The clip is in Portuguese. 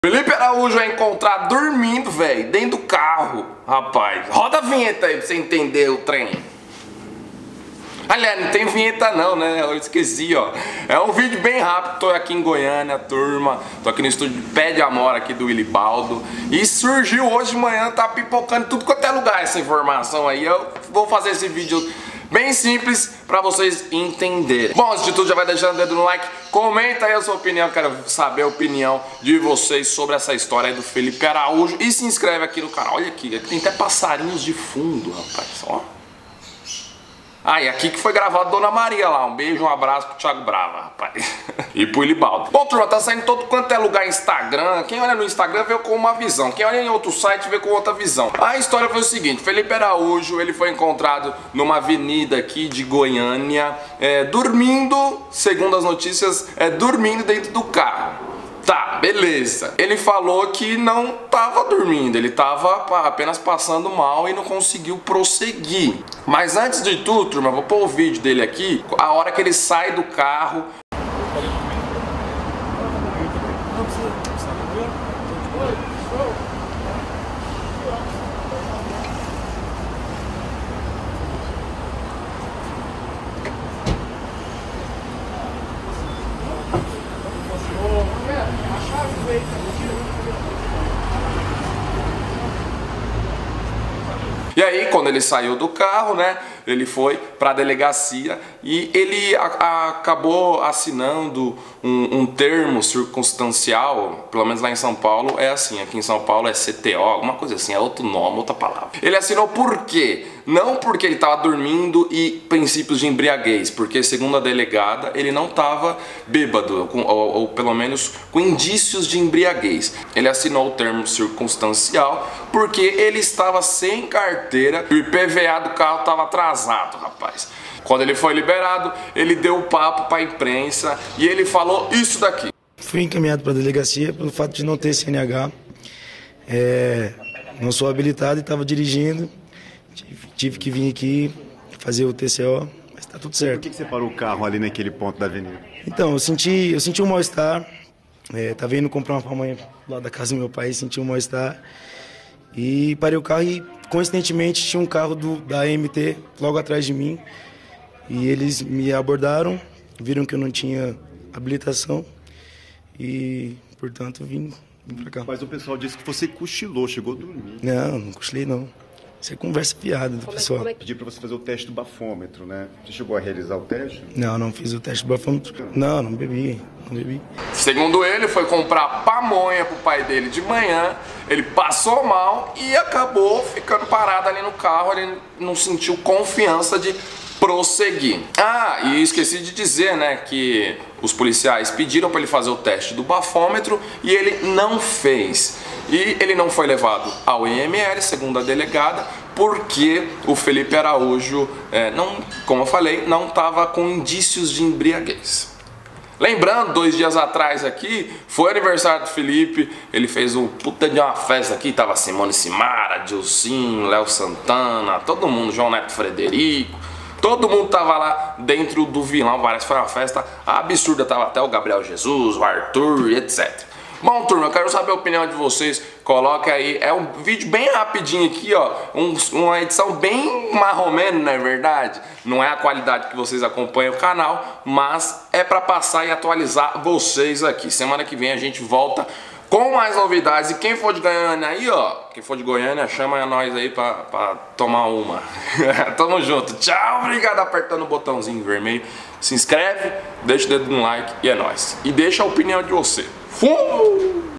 Felipe Araújo é encontrado dormindo, velho, dentro do carro, rapaz. Roda a vinheta aí pra você entender o trem. Aliás, não tem vinheta não, né? Eu esqueci, ó. É um vídeo bem rápido. Tô aqui em Goiânia, turma. Tô aqui no estúdio Pé de Amora aqui do Willibaldo. E surgiu hoje de manhã, tá pipocando tudo quanto é lugar essa informação aí. Eu vou fazer esse vídeo bem simples pra vocês entenderem. Bom, antes de tudo, já vai deixando o dedo no like. Comenta aí a sua opinião, quero saber a opinião de vocês sobre essa história aí do Felipe Araújo. E se inscreve aqui no canal. Olha aqui, tem até passarinhos de fundo, rapaz, ó. Ah, e aqui que foi gravado Dona Maria lá. Um beijo, um abraço pro Thiago Brava, rapaz. E pro Willibaldo. Bom, turma, tá saindo todo quanto é lugar Instagram. Quem olha no Instagram vê com uma visão. Quem olha em outro site vê com outra visão. A história foi o seguinte: Felipe Araújo, ele foi encontrado numa avenida aqui de Goiânia, dormindo, segundo as notícias, dormindo dentro do carro. Tá, beleza. Ele falou que não tava dormindo, ele tava apenas passando mal e não conseguiu prosseguir. Mas antes de tudo, turma, vou pôr o vídeo dele aqui, a hora que ele sai do carro. E aí, quando ele saiu do carro, né, ele foi para a delegacia e ele acabou assinando um termo circunstancial, pelo menos lá em São Paulo é assim, aqui em São Paulo é CTO, alguma coisa assim, é outro nome, outra palavra. Ele assinou por quê? Não porque ele estava dormindo e princípios de embriaguez, porque segundo a delegada ele não estava bêbado, ou pelo menos com indícios de embriaguez. Ele assinou o termo circunstancial porque ele estava sem carteira e o IPVA do carro estava atrasado, rapaz. Quando ele foi liberado, ele deu o papo para a imprensa e ele falou isso daqui. Fui encaminhado para a delegacia pelo fato de não ter CNH, não sou habilitado e estava dirigindo. Tive que vir aqui fazer o TCO, mas tá tudo certo. Por que você parou o carro ali naquele ponto da avenida? Então, eu senti um mal-estar. Tava indo comprar uma pamonha lá da casa do meu pai, senti um mal-estar. E parei o carro e, coincidentemente, tinha um carro da AMT logo atrás de mim. E eles me abordaram, viram que eu não tinha habilitação e, portanto, vim pra cá. Mas o pessoal disse que você cochilou, chegou a dormir. Não cochilei não. Isso é conversa piada do pessoal. Pedi para você fazer o teste do bafômetro, né? Você chegou a realizar o teste? Não fiz o teste do bafômetro. Não bebi. Segundo ele, foi comprar pamonha pro pai dele de manhã, ele passou mal e acabou ficando parado ali no carro, ele não sentiu confiança de prosseguir. Ah, e esqueci de dizer, né, que os policiais pediram para ele fazer o teste do bafômetro e ele não fez. E ele não foi levado ao IML, segundo a delegada, porque o Felipe Araújo, como eu falei, não estava com indícios de embriaguez. Lembrando, 2 dias atrás aqui, foi aniversário do Felipe, ele fez um puta de uma festa aqui, tava Simone Simara, Dilcinho, Léo Santana, todo mundo, João Neto Frederico, todo mundo tava lá dentro do vilão, foi uma festa absurda, tava até o Gabriel Jesus, o Arthur, etc. Bom, turma, eu quero saber a opinião de vocês, coloca aí, é um vídeo bem rapidinho aqui, ó, uma edição bem marromeno, não é verdade? Não é a qualidade que vocês acompanham o canal, mas é pra passar e atualizar vocês aqui. Semana que vem a gente volta com mais novidades e quem for de Goiânia aí, ó, quem for de Goiânia, chama nós aí pra tomar uma. Tamo junto, tchau, obrigado, apertando o botãozinho vermelho, se inscreve, deixa o dedo no like e é nóis. E deixa a opinião de você. Fui!